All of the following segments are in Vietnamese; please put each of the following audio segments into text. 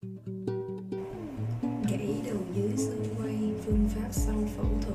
Gãy đầu dưới xương quay, phương pháp sau phẫu thuật.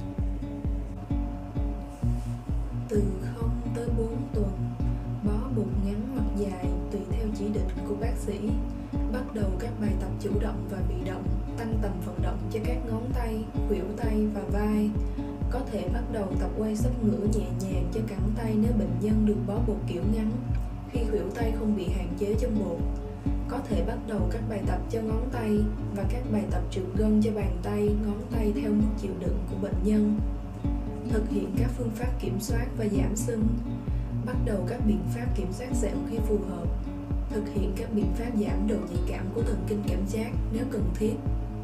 Từ 0 tới 4 tuần, bó buộc ngắn hoặc dài tùy theo chỉ định của bác sĩ. Bắt đầu các bài tập chủ động và bị động, tăng tầm vận động cho các ngón tay, khuỷu tay và vai. Có thể bắt đầu tập quay sấp ngửa nhẹ nhàng cho cẳng tay nếu bệnh nhân được bó buộc kiểu ngắn, khi khuỷu tay không bị hạn chế trong bột. Có thể bắt đầu các bài tập cho ngón tay và các bài tập trượt gân cho bàn tay, ngón tay theo mức chịu đựng của bệnh nhân. Thực hiện các phương pháp kiểm soát và giảm sưng. Bắt đầu các biện pháp kiểm soát sẹo khi phù hợp. Thực hiện các biện pháp giảm độ nhạy cảm của thần kinh cảm giác nếu cần thiết.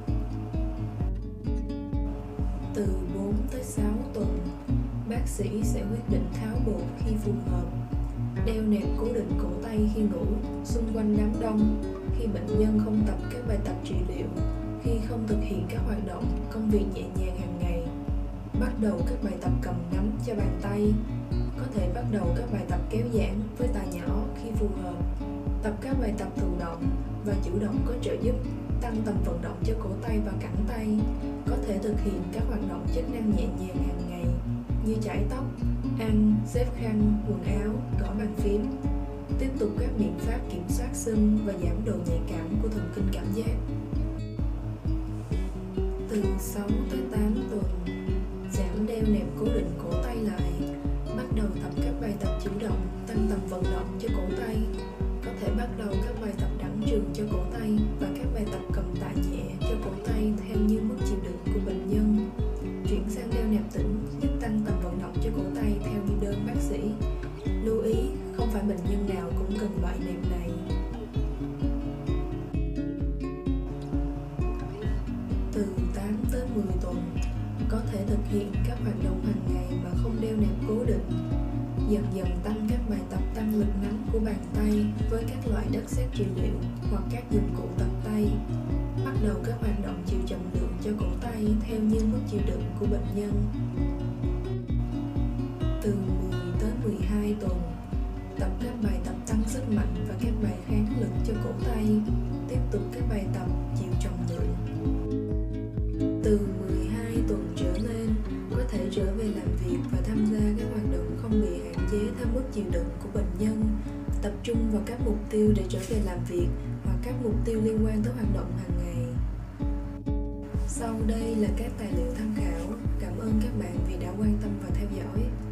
Từ 4 tới 6 tuần, bác sĩ sẽ quyết định tháo bột khi phù hợp. Đeo nẹp cố định cổ tay khi ngủ, xung quanh đám đông, khi bệnh nhân không tập các bài tập trị liệu, khi không thực hiện các hoạt động, công việc nhẹ nhàng hàng ngày. Bắt đầu các bài tập cầm nắm cho bàn tay. Có thể bắt đầu các bài tập kéo giãn với tạ nhỏ khi phù hợp. Tập các bài tập thụ động và chủ động có trợ giúp, tăng tầm vận động cho cổ tay và cẳng tay. Có thể thực hiện các hoạt động chức năng nhẹ nhàng hàng ngày như chải tóc, ăn, xếp khăn, quần áo, gõ bàn phím. Tiếp tục các biện pháp kiểm soát sưng và giảm độ nhạy cảm của thần kinh cảm giác. Từ 6 tới 8 tuần, giảm đeo nẹp cố định cổ tay lại. Bắt đầu tập các bài tập chủ động, tăng tầm vận động cho cổ tay. Có thể bắt đầu các bài tập đẳng trường cho cổ tay và các bài tập cầm tạ nhẹ cho cổ tay theo như mức chịu đựng của bệnh nhân. Chuyển sang đeo nẹp tĩnh giúp tăng tầm vận động cho cổ tay theo như đơn bác sĩ. Lưu ý, không phải bệnh nhân nào cũng cần loại nẹp này. Từ 8 tới 10 tuần, có thể thực hiện các hoạt động hàng ngày mà không đeo nẹp cố định. Dần dần tăng các bài tập tăng lực nắm của bàn tay với các loại đất sét trị liệu hoặc các dụng cụ tập tay. Bắt đầu các hoạt động chịu trọng lượng cho cổ tay theo như mức chịu đựng của bệnh nhân. Từ 10 tới 12 tuần, tập các bài tập tăng sức mạnh và các bài kháng lực cho cổ tay. Tiếp tục các bài tập chịu trọng lượng. Từ 12 tuần trở lên, có thể trở về làm việc và tham gia các hoạt động không bị hạn chế theo mức chịu đựng của bệnh nhân. Tập trung vào các mục tiêu để trở về làm việc hoặc các mục tiêu liên quan tới hoạt động hàng ngày. Sau đây là các tài liệu tham khảo. Cảm ơn các bạn vì đã quan tâm và theo dõi.